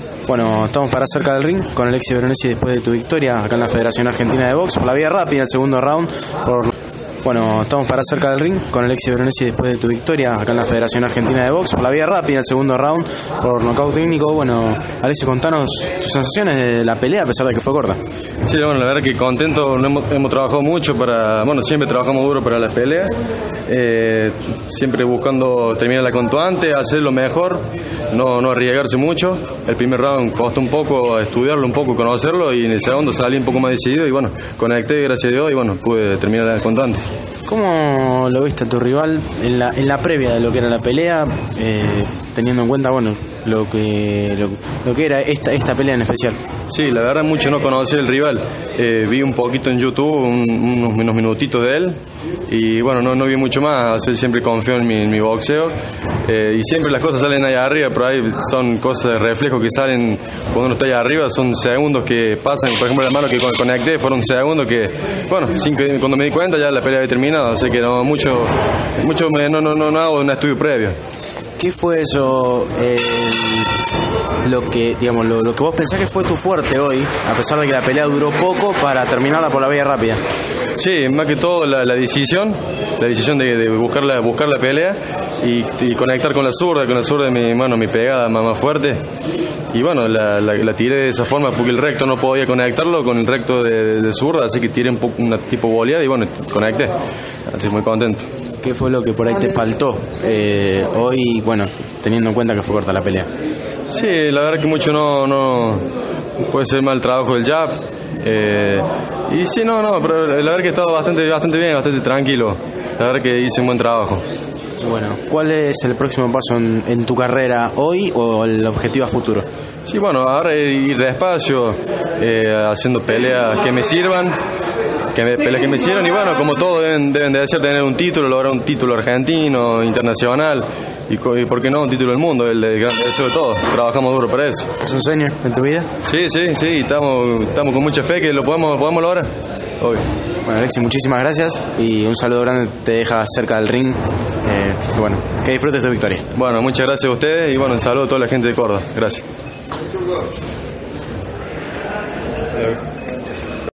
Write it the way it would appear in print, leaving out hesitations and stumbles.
Bueno, estamos para cerca del ring con Alexis Veronesi después de tu victoria acá en la Federación Argentina de Box por la vía rápida, el segundo round. Bueno, estamos para cerca del ring con Alexis Veronesi después de tu victoria acá en la Federación Argentina de Box por la vía rápida, el segundo round por nocaut técnico. Bueno, Alexis, contanos tus sensaciones de la pelea a pesar de que fue corta. Sí, bueno, la verdad que contento, hemos trabajado mucho siempre trabajamos duro para la pelea, siempre buscando terminarla cuanto antes, hacer lo mejor, no arriesgarse mucho. El primer round costó un poco estudiarlo, un poco conocerlo, y en el segundo salí un poco más decidido y bueno, conecté gracias a Dios y bueno, pude terminarla cuanto antes. ¿Cómo lo viste a tu rival en la previa de lo que era la pelea, teniendo en cuenta bueno lo que era esta pelea en especial? Sí, la verdad mucho no conocía el rival, vi un poquito en YouTube unos minutitos de él y bueno, no vi mucho más. Siempre confío en mi boxeo, y siempre las cosas salen allá arriba, pero ahí son cosas de reflejo que salen cuando uno está allá arriba, son segundos que pasan. Por ejemplo, la mano que conecté fueron segundos que, bueno, cuando me di cuenta ya la pelea había terminado, así que no hago un estudio previo. ¿Qué fue eso, lo que vos pensás que fue tu fuerte hoy, a pesar de que la pelea duró poco, para terminarla por la vía rápida? Sí, más que todo la decisión de buscar la pelea y conectar con la zurda de mi pegada más fuerte. Y bueno, la tiré de esa forma porque el recto no podía conectarlo con el recto de zurda, así que tiré un poco una tipo boleada y bueno, conecté. Así muy contento. ¿Qué fue lo que por ahí te faltó hoy, bueno, teniendo en cuenta que fue corta la pelea? Sí, la verdad que mucho no puede ser mal trabajo del jab. Y sí, pero la verdad que he estado bastante bien, bastante tranquilo. La verdad que hice un buen trabajo. Bueno, ¿cuál es el próximo paso en tu carrera hoy o el objetivo a futuro? Sí, bueno, ahora ir despacio, haciendo peleas que me sirvan, y bueno, como todo deben de ser tener un título, lograr un título argentino, internacional y por qué no un título del mundo, el gran deseo de todos. Trabajamos duro para eso. ¿Es un sueño en tu vida? Sí, estamos con mucha fe que lo podemos lograr hoy. Bueno, Alexis, muchísimas gracias y un saludo grande, te deja cerca del ring. Bueno, que disfrutes tu victoria. Bueno, muchas gracias a ustedes y bueno, un saludo a toda la gente de Córdoba. Gracias.